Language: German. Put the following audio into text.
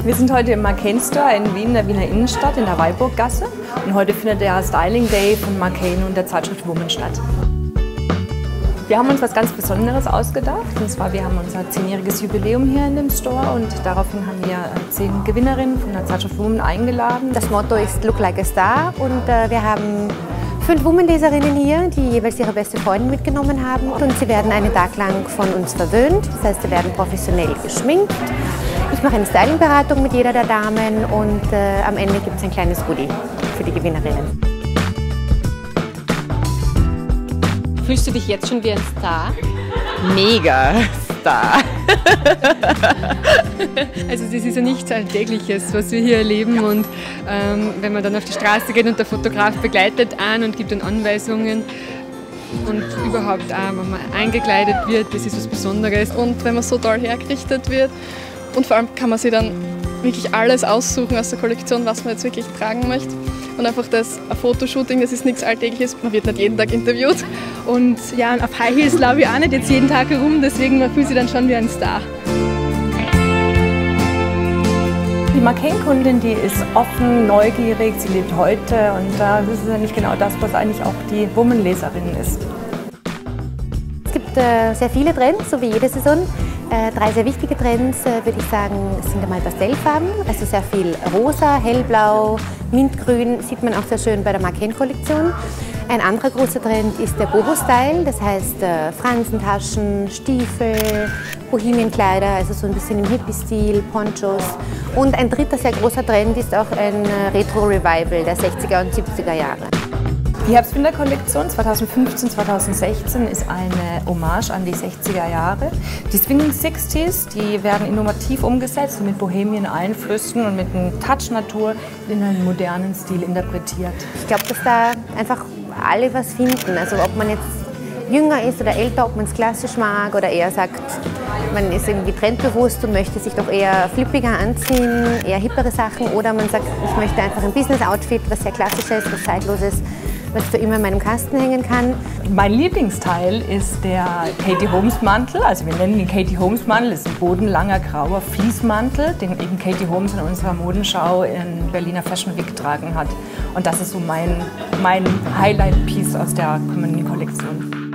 Wir sind heute im Marcaine Store in Wien, der Wiener Innenstadt, in der Weilburggasse. Und heute findet der Styling Day von Marcaine und der Zeitschrift Woman statt. Wir haben uns was ganz Besonderes ausgedacht. Und zwar, wir haben unser 10-jähriges Jubiläum hier in dem Store und daraufhin haben wir 10 Gewinnerinnen von der Zeitschrift Woman eingeladen. Das Motto ist Look Like a Star und wir haben 5 Woman-Leserinnen hier, die jeweils ihre beste Freundin mitgenommen haben. Und sie werden einen Tag lang von uns verwöhnt. Das heißt, sie werden professionell geschminkt. Ich mache eine Stylingberatung mit jeder der Damen und am Ende gibt es ein kleines Goodie für die Gewinnerinnen. Fühlst du dich jetzt schon wie ein Star? Mega Star. Also das ist ja nichts Alltägliches, was wir hier erleben und wenn man dann auf die Straße geht und der Fotograf begleitet an und gibt dann Anweisungen und überhaupt auch, wenn man eingekleidet wird, das ist was Besonderes. Und wenn man so toll hergerichtet wird und vor allem kann man sich dann wirklich alles aussuchen aus der Kollektion, was man jetzt wirklich tragen möchte. Und einfach ein Fotoshooting, das ist nichts Alltägliches, man wird nicht jeden Tag interviewt. Und ja, auf High Heels laufe ich auch nicht jetzt jeden Tag herum, deswegen man fühlt sich dann schon wie ein Star. Die Marcaine-Kundin, die ist offen, neugierig, sie lebt heute und das ist ja nicht genau das, was eigentlich auch die Woman-Leserin ist. Es gibt sehr viele Trends, so wie jede Saison. 3 sehr wichtige Trends, würde ich sagen, sind einmal Pastellfarben, also sehr viel rosa, hellblau, mintgrün, sieht man auch sehr schön bei der Marcaine-Kollektion. Ein anderer großer Trend ist der Boho-Style, das heißt Franzentaschen, Stiefel, Bohemienkleider, also so ein bisschen im Hippie-Stil, Ponchos. Und ein dritter sehr großer Trend ist auch ein Retro-Revival der 60er und 70er Jahre. Die Herbst-Winter-Kollektion 2015-2016 ist eine Hommage an die 60er Jahre. Die Swinging Sixties, die werden innovativ umgesetzt und mit Bohemien-Einflüssen und mit einem Touch Natur in einen modernen Stil interpretiert. Ich glaube, dass da einfach alle was finden. Also ob man jetzt jünger ist oder älter, ob man es klassisch mag oder eher sagt, man ist irgendwie trendbewusst und möchte sich doch eher flippiger anziehen, eher hippere Sachen, oder man sagt, ich möchte einfach ein Business-Outfit, was sehr klassisch ist, was zeitlos ist, was für immer in meinem Kasten hängen kann. Mein Lieblingsteil ist der Katie Holmes Mantel. Also wir nennen ihn Katie Holmes Mantel. Das ist ein bodenlanger grauer Fließmantel, den eben Katie Holmes in unserer Modenschau in Berliner Fashion Week getragen hat. Und das ist so mein Highlight-Piece aus der kommenden Kollektion.